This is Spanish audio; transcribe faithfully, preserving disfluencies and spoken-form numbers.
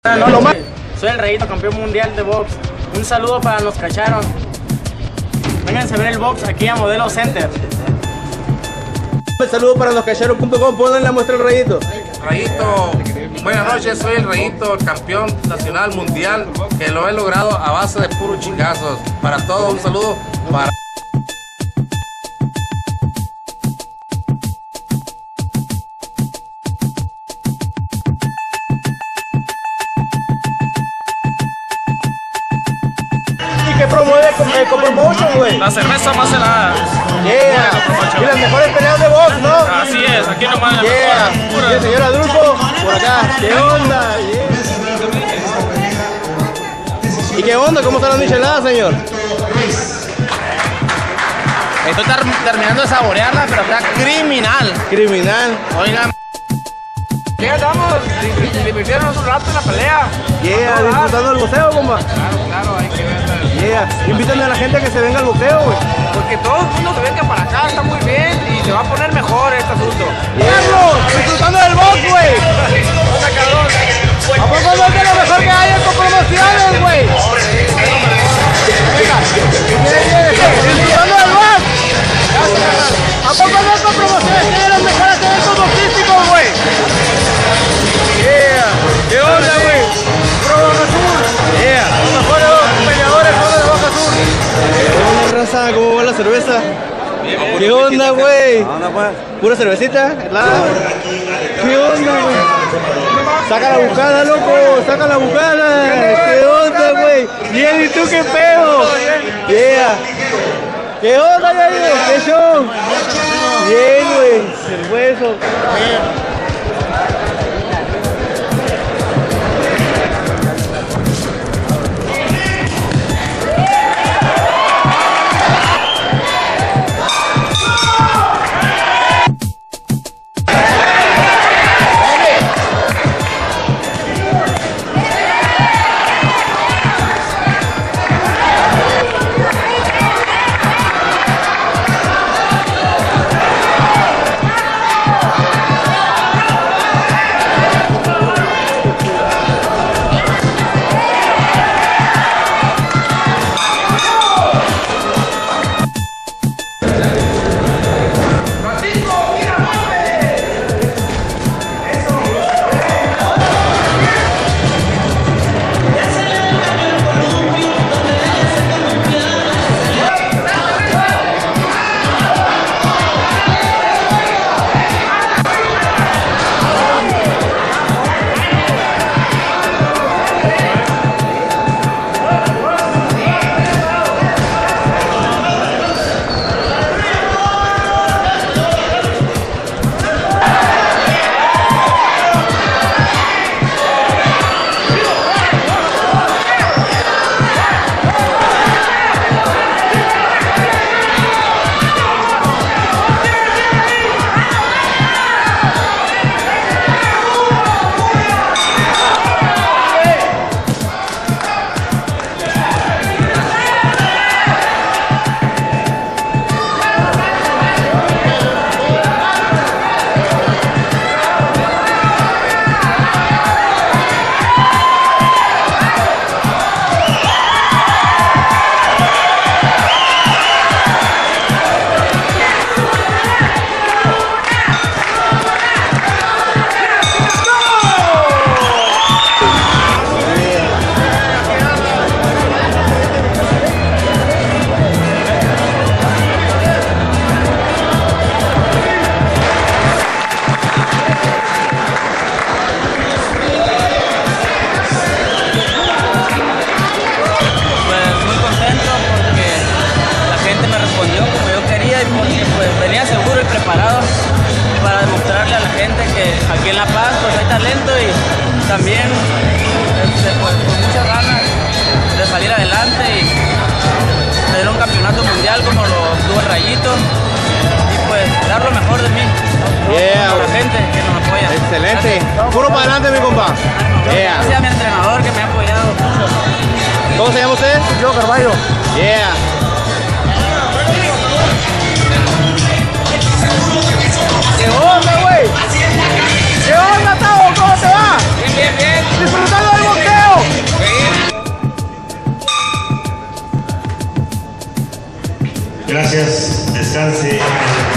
Buenas noches, soy el Rayito, campeón mundial de box. Un saludo para los cacharon. Vénganse a ver el box aquí a Modelo Center. Un saludo para los cacharon punto com, ponle la muestra el Rayito. Rayito, buenas noches, soy el Rayito, el campeón nacional mundial, que lo he logrado a base de puros chingazos. Para todos, un saludo para... ¿Qué promueve eh, con promotion, güey? La cerveza más helada. Yeah. Y las mejores peleas de box, ¿no? Así es, aquí nomás la yeah. mejor. Y el señor Adulfo, por acá. ¿Qué onda? Yeah. ¿Y qué onda? ¿Cómo están las micheladas, señor? Estoy ter terminando de saborearla, pero está criminal. Criminal. Oigan. ¿Qué andamos? Divirtieron un rato en la pelea. Yeah, disfrutando del boxeo, compa. Claro, claro, hay que ver. Yeah. Invítenle a la gente a que se venga al boxeo, güey. Porque todo el mundo se venga para acá, está muy bien y se va a poner mejor este asunto. ¡Carlos! ¡Disfrutando del box, güey! ¿A poco no es de lo mejor que hay en tus promociones, güey? Venga, disfrutando del box. ¿A poco no tus promociones tienen los mejores eventos boxísticos, güey? Yeah. ¿Qué onda, güey? Pro Baja Sur. Yeah. Los mejores peleadores son de Baja Sur. ¿Qué onda, raza? ¿Cómo va la cerveza? ¿Qué onda, güey? ¿Pura cervecita? ¿Qué onda, güey? Saca la bucada, loco, saca la bucada. ¿Qué onda, güey? Bien, ¿y tú qué pedo? Yeah. ¿Qué onda, güey? ¿Qué show? Bien, güey. El hueso. aquí en La Paz pues hay talento y también este, pues, con muchas ganas de salir adelante y tener un campeonato mundial como lo tuvo el Rayito y pues dar lo mejor de mí, ¿no? Yeah, a la gente que nos apoya. Excelente. Gracias. Puro para adelante, mi compa. Yeah. Gracias a mi entrenador que me ha apoyado mucho. ¿Cómo se llama usted? Yo, Carvalho. Yeah. ¿Qué onda, güey? ¿Qué onda, Tavo? ¿Cómo te va? Bien, bien, bien. Disfrutando del boxeo. Gracias, descanse.